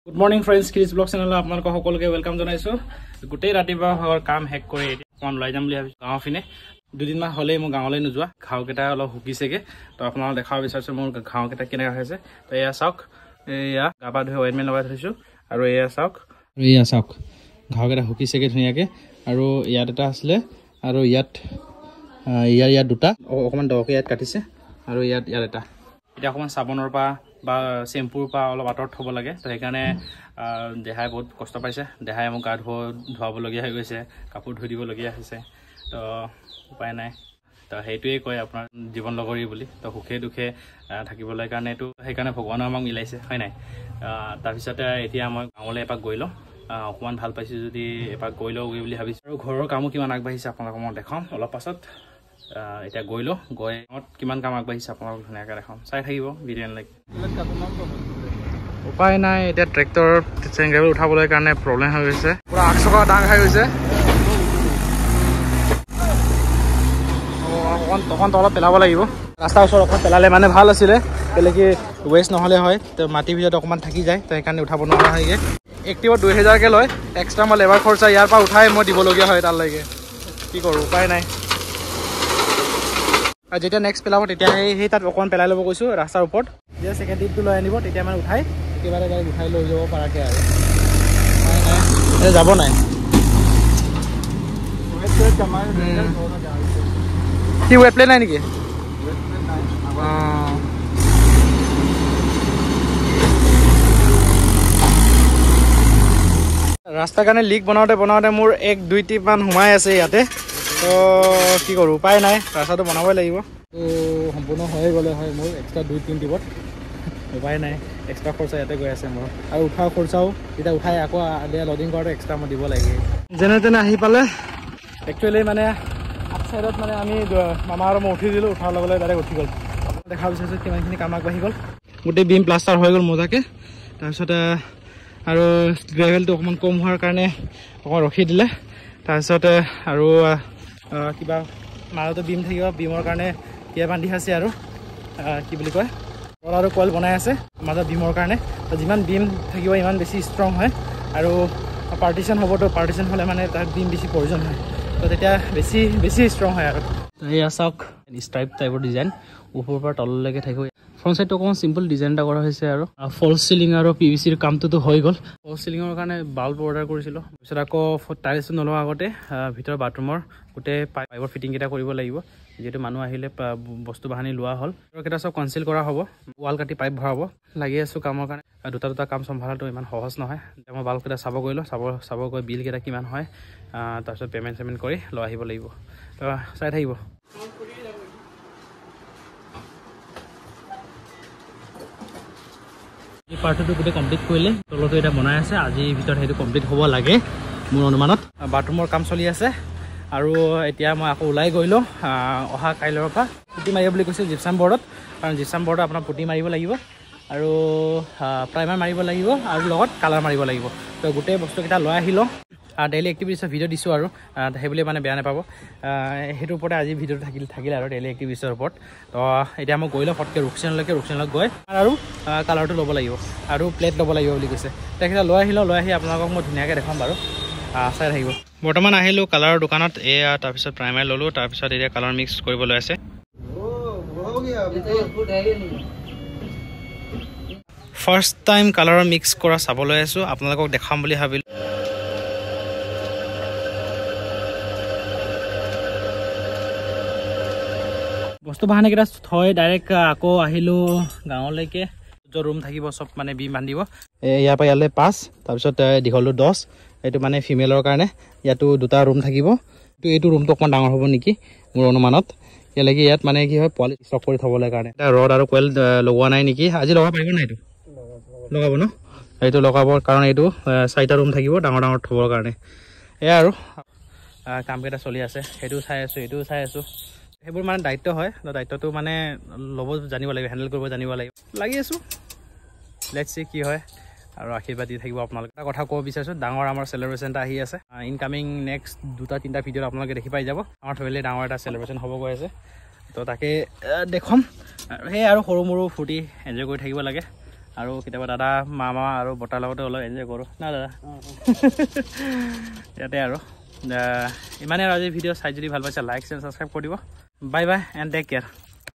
Good morning friends, Chris Vlog channel আপোনালোক সকলোকে welcome জনাইছো। গোটেই ৰাতিপুৱা ভাগৰ কাম হেক কৰি অকমান লৈ যাম বুলি ভাবিছো গাঁও ফিনে। দুদিন মান হলে মই গাঁৱলৈ নোযোৱা, ঘাও কেটা অলপ হুকিছেগে। তো আপোনালোক দেখাব বিচাৰিছো মোৰ ঘাও কেটা কেনেকা হৈছে। তো এয়া চাওক, এয়া গাপা ধুই অইনমেন্ট লগাই থৈছো আৰু এয়া চাওক, ঘাও কেটা হুকিছেগে ধুনিয়াকে। আৰু ইয়াত এটা আছিলে আৰু ইয়াত দুটা অকমান দৰকে ইয়াত কাটিছে আৰু ইয়াত এটা। এটা অকমান সাবনৰ পা বা শ্যাম্পুৰ পা অলপ আঁতৰত থব লাগে। তো সেইকাৰণে দেহাই বহুত কষ্ট পাইছে। দেহাই মোক গা ধুৱাবলগীয়া হৈ গৈছে, কাপোৰ ধুই দিবলগীয়া হৈছে। তো উপায় নাই। তো সেইটোৱে কয় আপোনাৰ জীৱন লগৰী বুলি। তো সুখে দুখে থাকিবলৈ কাৰণেতো সেইকাৰণে ভগৱানে আমাক মিলাইছে, হয় নাই। তাৰপিছতে এতিয়া মই গাঁৱলৈ এপাক গৈ লওঁ। অকণমান ভাল পাইছোঁ যদি এপাক গৈ লওঁ বুলি ভাবিছোঁ। আৰু ঘৰৰ কামো কিমান আগবাঢ়িছে আপোনালোকক মই দেখাম অলপ পাছত। এতিয়া গৈ লওঁ, গৈ কিমান কাম আগবাঢ়িছে আপোনালোকক ধুনীয়াকৈ দেখাম। চাই থাকিব ভিডিঅ'লৈকে। উপায় নাই, এতিয়া ট্ৰেক্টৰ চেংগাবোৰ উঠাবলৈ কাৰণে প্ৰব্লেম হৈ গৈছে। পুৰা 8 চকা দাং খাই গৈছে। অকণ তলত পেলাব লাগিব। ৰাস্তাৰ ওচৰত অকণ পেলালে মানে ভাল আছিলে, কেলে কি ৱেষ্ট নহ'লে হয়। তো মাটিৰ ভিতৰত অকণমান থাকি যায়, তো সেইকাৰণে উঠাব নোৱাৰা হয়গৈ। এক্টিভত 2000কৈ লয় এক্সট্ৰা। মই লেবাৰ খৰচা ইয়াৰ পৰা উঠাই মই দিবলগীয়া হয় তালৈকে। কি কৰোঁ, উপায় নাই। আৰু যেতিয়া নেক্সট পেলাব তেতিয়া সেই তাত অকণমান পেলাই ল'ব কৈছোঁ ৰাস্তাৰ ওপৰত। যেতিয়া ছেকেণ্ড টিপটো লৈ আনিব তেতিয়া মানে উঠাই একেবাৰে গাড়ী উঠাই লৈ যাব পৰাকৈ আৰু। যাব নাই কি ৱেট প্লেট নাই নেকি? ৰাস্তাৰ কাৰণে লিক বনাওঁতে মোৰ 1-2 টিপ মান সোমাই আছে ইয়াতে। তো কি কৰোঁ, উপায় নাই, ৰাস্তাটো বনাবই লাগিব। তো সম্পূৰ্ণ হৈয়ে গ'লে হয় মোৰ এক্সট্ৰা 2-3 টিপত। উপায় নাই, এক্সট্ৰা খৰচা ইয়াতে গৈ আছে মোৰ। আৰু উঠোৱা খৰচাও এতিয়া উঠাই আকৌ লডিং কৰাটো এক্সট্ৰা মই দিব লাগে। যেনে তেনে আহি পালে একচুৱেলি মানে আপ চাইডত মানে আমি মামা আৰু মই উঠি দিলোঁ। উঠাৰ লগে লগে ডাইৰেক্ট উঠি গ'ল। দেখা বিচাৰিছোঁ কিমানখিনি কাম আগবাঢ়ি গ'ল। গোটেই বিম প্লাষ্টাৰ হৈ গ'ল মজাকৈ। তাৰপিছতে আৰু গ্ৰেভেলটো অকণমান কম হোৱাৰ কাৰণে অকণমান ৰখি দিলে। তাৰপিছতে আৰু কিবা মাজতো বিম থাকিব, বিমৰ কাৰণে কিবা বান্ধি আছে আৰু কি বুলি কয় আৰু কইল বনাই আছে মাজত বিমৰ কাৰণে। যিমান বিম থাকিব ইমান বেছি ষ্ট্ৰং হয়। আৰু পাৰ্টিশ্যন হ'বতো, পাৰ্টিশ্যন হ'লে মানে তাত বিম বেছি প্ৰয়োজন হয়। তো তেতিয়া বেছি ষ্ট্ৰং হয় আৰু। এয়া চাওক, ষ্ট্ৰাইপ টাইপৰ ডিজাইন ওপৰৰ পৰা তললৈকে থাকিব। ফ্ৰণ্ট চাইডটো অকণমান চিম্পল ডিজাইন এটা কৰা হৈছে। আৰু ফলছ চিলিং আৰু PVCৰ কামটোতো হৈ গ'ল। ফলছ চিলিঙৰ কাৰণে বাল্ব অৰ্ডাৰ কৰিছিলোঁ। তাৰপিছত আকৌ টাইলছটো নলোৱাৰ আগতে ভিতৰৰ বাথৰুমৰ গোটেই পাইপৰ ফিটিংকেইটা কৰিব লাগিব। যিহেতু মানুহ আহিলে বস্তু বাহানি লোৱা হ'ল, কেইটা চব কনচিল কৰা হ'ব। ৱাল কাটি পাইপ ভৰাব লাগি আছোঁ কামৰ কাৰণে। দুটা কাম চম্ভালাটো ইমান সহজ নহয়। এতিয়া মই বাল্বকেইটা চাব গৈ লওঁ, চাব গৈ বিলকেইটা কিমান হয়, তাৰপিছত পে'মেণ্ট কৰি লৈ আহিব লাগিব। তো চাই থাকিব। এই পাৰ্টটো গোটেই কমপ্লিট কৰিলে, তলতো এটা বনাই আছে। আজিৰ ভিতৰত সেইটো কমপ্লিট হ'ব লাগে মোৰ অনুমানত। বাথৰুমৰ কাম চলি আছে। আৰু এতিয়া মই আকৌ ওলাই গৈ লওঁ। অহা কাইলৈৰ পৰা পুটি মাৰিব বুলি কৈছে জিপছাম বৰ্ডত। কাৰণ জিপছাম বৰ্ডত আপোনাৰ পুটি মাৰিব লাগিব আৰু প্ৰাইমাৰ মাৰিব লাগিব আৰু লগত কালাৰ মাৰিব লাগিব। তো গোটেই বস্তুকেইটা লৈ আহি লওঁ। ডেইলি এক্টিভিটিছৰ ভিডিঅ' দিছোঁ আৰু সেইবুলি মানে বেয়া নাপাব। সেইটোৰ ওপৰতে আজি ভিডিঅ'টো থাকিলে আৰু ডেইলি এক্টিভিটিছৰ ওপৰত। তো এতিয়া মই গৈ লওঁ ফটকৈ ৰুকচেনলৈকে গৈ আৰু কালাৰটো ল'ব লাগিব আৰু প্লেট ল'ব লাগিব বুলি কৈছে। তেখেতে লৈ আহি আপোনালোকক মই ধুনীয়াকৈ দেখাম বাৰু, চাই থাকিব। বৰ্তমান আহিলোঁ কালাৰৰ দোকানত। এয়া তাৰপিছত প্ৰাইমাৰ ল'লোঁ, তাৰপিছত এতিয়া কালাৰ মিক্স কৰিবলৈ আছে। ফাৰ্ষ্ট টাইম কালাৰৰ মিক্স কৰা চাবলৈ আছোঁ, আপোনালোকক দেখাম বুলি ভাবিলোঁ। বস্তু বাহানিকেইটা থৈ ডাইৰেক্ট আকৌ আহিলোঁ গাঁৱলৈকে। য'ত ৰুম থাকিব চব মানে বিম বান্ধিব। ইয়াৰ পৰা ইয়ালৈ 5, তাৰপিছত দীঘলটো 10। এইটো মানে ফিমেলৰ কাৰণে। ইয়াতো 2টা ৰুম থাকিব। এইটো ৰুমটো অকণমান ডাঙৰ হ'ব নেকি মোৰ অনুমানত। কেলৈ কি ইয়াত মানে কি হয়, পোৱালি ষ্টক কৰি থ'বলৈ কাৰণে। এটা ৰড আৰু কইল লগোৱা নাই নেকি, আজি লগাব পাৰিব নাই? এইটো লগাব ন? এইটো লগাবৰ কাৰণে এইটো 4টা ৰুম থাকিব ডাঙৰ থ'বৰ কাৰণে। এয়া আৰু কামকেইটা চলি আছে। সেইটোও চাই আছোঁ, এইটোও চাই আছোঁ। সেইবোৰ মানে দায়িত্ব হয়। দায়িত্বটো মানে ল'ব জানিব লাগিব, হেণ্ডেল কৰিব জানিব লাগিব। লাগি আছোঁ, লেটছ চি কি হয়। আৰু আশীৰ্বাদ দি থাকিব আপোনালোকে। এটা কথা ক'ব বিচাৰিছোঁ, ডাঙৰ আমাৰ চেলিব্ৰেশ্যন এটা আহি আছে। ইনকামিং নেক্সট 2-3টা ভিডিঅ'ত আপোনালোকে দেখি পাই যাব। আমাৰ ফেমিলি ডাঙৰ এটা চেলিব্ৰেশ্যন হ'ব গৈ আছে। তো তাকে দেখুৱাম। আৰু সেই আৰু সৰু মৰু ফূৰ্তি এনজয় কৰি থাকিব লাগে। আৰু কেতিয়াবা দাদা মামা আৰু বটাৰ লগতে অলপ এনজয় কৰোঁ না দাদা ইয়াতে আৰু ইমানে আৰু আজি ভিডিঅ' চাই যদি ভাল পাইছে লাইক শ্বেয়াৰ ছাবস্ক্ৰাইব কৰি দিব bye bye and take care